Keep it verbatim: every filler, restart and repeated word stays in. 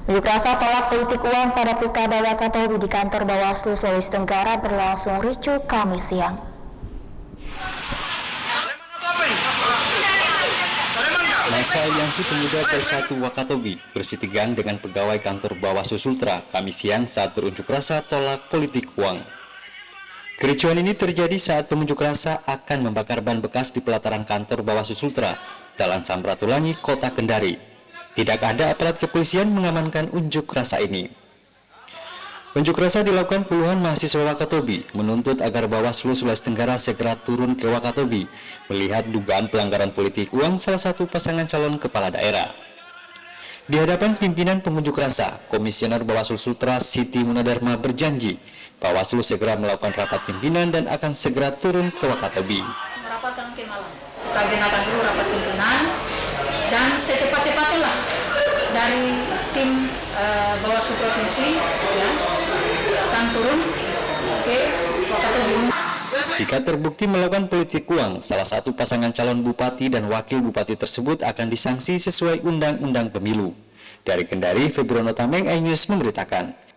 Unjuk rasa tolak politik uang pada Pilkada Wakatobi di kantor Bawaslu Sulawesi Tenggara berlangsung ricuh Kamis siang. Masa Aliansi Pemuda Bersatu Wakatobi bersitegang dengan pegawai kantor Bawaslu Sultra Kamis siang saat berunjuk rasa tolak politik uang. Kericuhan ini terjadi saat pengunjuk rasa akan membakar ban bekas di pelataran kantor Bawaslu Sultra, Jalan Samratulangi, Kota Kendari. Tidak ada aparat kepolisian mengamankan unjuk rasa ini. Unjuk rasa dilakukan puluhan mahasiswa Wakatobi menuntut agar Bawaslu Sulawesi Tenggara segera turun ke Wakatobi melihat dugaan pelanggaran politik uang salah satu pasangan calon kepala daerah. Di hadapan pimpinan pengunjuk rasa, Komisioner Bawaslu Sultra Siti Munadharma berjanji Bawaslu segera melakukan rapat pimpinan dan akan segera turun ke Wakatobi. Merapat ke malam, kita agendakan dulu rapat pimpinan dan secepat-cepatnya lah dari tim uh, Bawaslu Provinsi ya, akan turun ke Wakatobi. Jika terbukti melakukan politik uang, salah satu pasangan calon bupati dan wakil bupati tersebut akan disanksi sesuai Undang-Undang Pemilu. Dari Kendari, Febrono Tameng, iNews memberitakan.